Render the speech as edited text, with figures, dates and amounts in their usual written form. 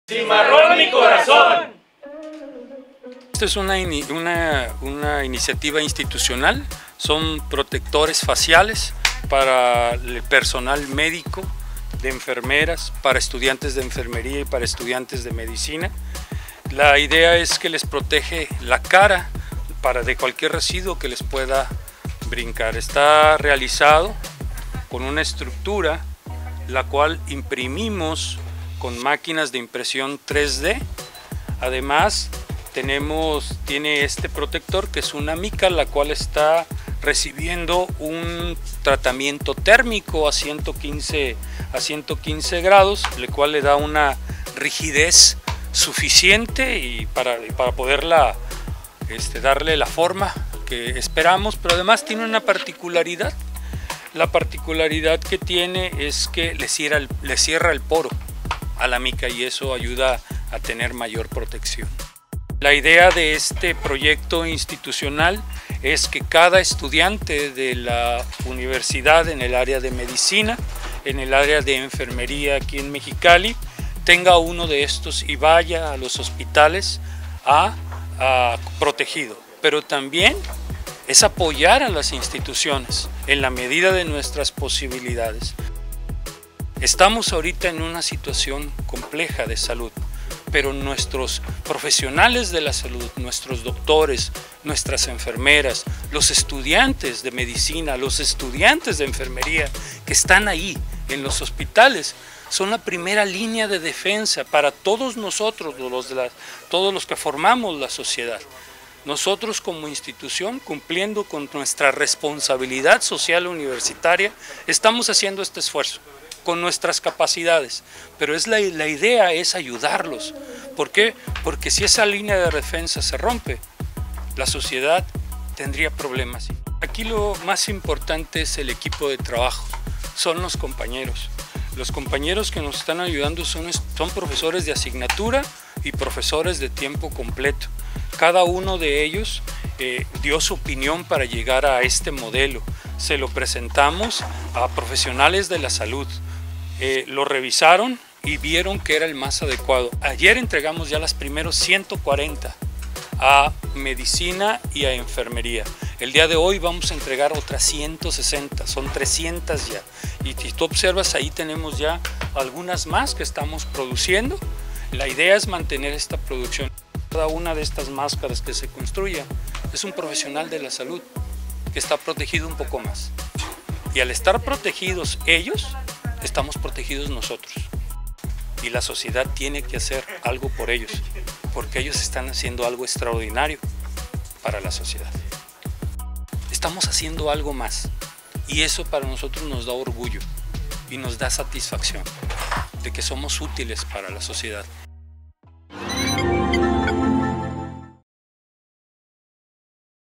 Cimarrón mi corazón. Esta es una iniciativa institucional, son protectores faciales para el personal médico, de enfermeras, para estudiantes de enfermería y para estudiantes de medicina. La idea es que les protege la cara de cualquier residuo que les pueda brincar. Está realizado con una estructura la cual imprimimos con máquinas de impresión 3D. Además tiene este protector que es una mica, la cual está recibiendo un tratamiento térmico a 115 grados, el cual le da una rigidez suficiente y para poderla darle la forma que esperamos, pero además tiene una particularidad. La particularidad que tiene es que le cierra el poro a la mica y eso ayuda a tener mayor protección. La idea de este proyecto institucional es que cada estudiante de la universidad en el área de medicina, en el área de enfermería aquí en Mexicali, tenga uno de estos y vaya a los hospitales protegido. Pero también es apoyar a las instituciones en la medida de nuestras posibilidades. Estamos ahorita en una situación compleja de salud, pero nuestros profesionales de la salud, nuestros doctores, nuestras enfermeras, los estudiantes de medicina, los estudiantes de enfermería que están ahí en los hospitales, son la primera línea de defensa para todos nosotros, todos los que formamos la sociedad. Nosotros como institución, cumpliendo con nuestra responsabilidad social universitaria, estamos haciendo este esfuerzo con nuestras capacidades, pero la idea es ayudarlos. ¿Por qué? Porque si esa línea de defensa se rompe, la sociedad tendría problemas. Aquí lo más importante es el equipo de trabajo, son los compañeros. Los compañeros que nos están ayudando son profesores de asignatura y profesores de tiempo completo. Cada uno de ellos dio su opinión para llegar a este modelo. Se lo presentamos a profesionales de la salud. Lo revisaron y vieron que era el más adecuado. Ayer entregamos ya las primeros 140 a medicina y a enfermería. El día de hoy vamos a entregar otras 160, son 300 ya. Y si tú observas, ahí tenemos ya algunas más que estamos produciendo. La idea es mantener esta producción. Cada una de estas máscaras que se construya es un profesional de la salud que está protegido un poco más. Y al estar protegidos ellos, estamos protegidos nosotros. Y la sociedad tiene que hacer algo por ellos, porque ellos están haciendo algo extraordinario para la sociedad. Estamos haciendo algo más y eso para nosotros nos da orgullo y nos da satisfacción de que somos útiles para la sociedad.